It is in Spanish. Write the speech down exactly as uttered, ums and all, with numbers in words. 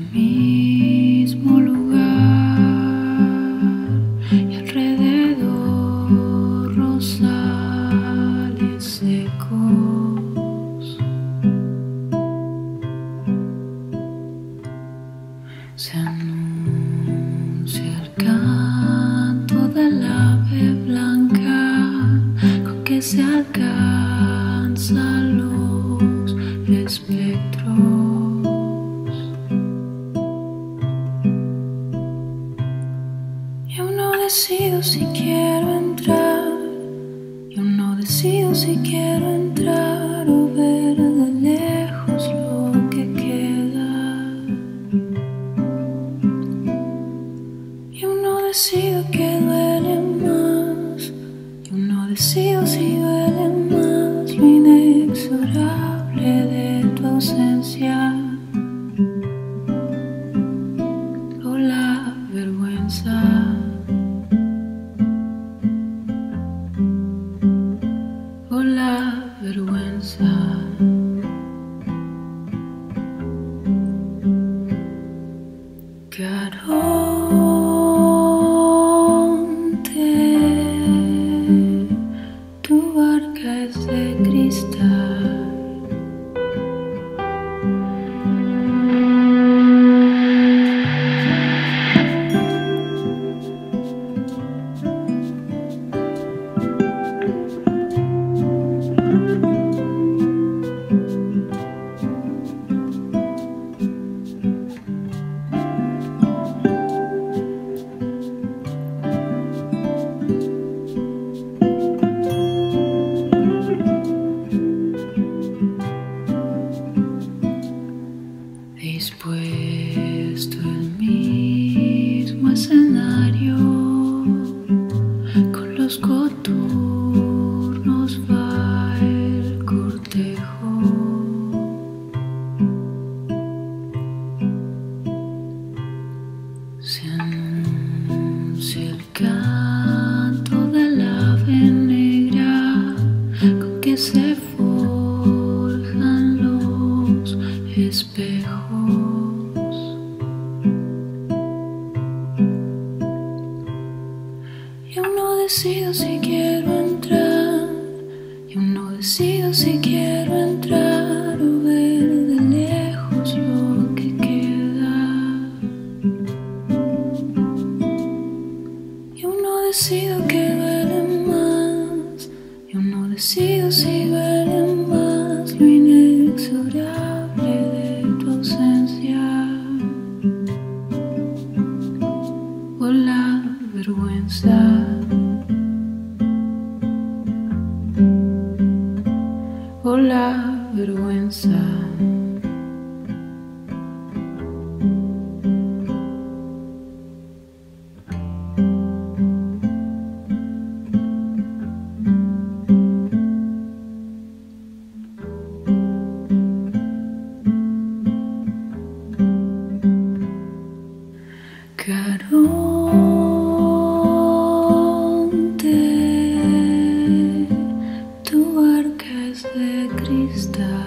mismo lugar y alrededor rosales secos. Se anuncia el canto del ave blanca con que se alcanzan los espectros. Yo no decido si quiero entrar, yo no decido si quiero entrar o ver de lejos lo que queda. Yo no decido que duele más, yo no decido si duele más lo inexorable de tu ausencia o la vergüenza. O la vergüenza. Caronte, tu barca es de cristal. Dispuesto el mismo escenario, con los coturnos va el cortejo. Se anuncia el canto del ave negra con que se forjan los espejos. Yo no decido si quiero entrar, yo no decido si quiero entrar o ver de lejos lo que queda. Yo no decido que duele más, yo no decido si duele más lo inexorable de tu ausencia o la vergüenza. O la vergüenza. Caronte, tu barca es de cristal.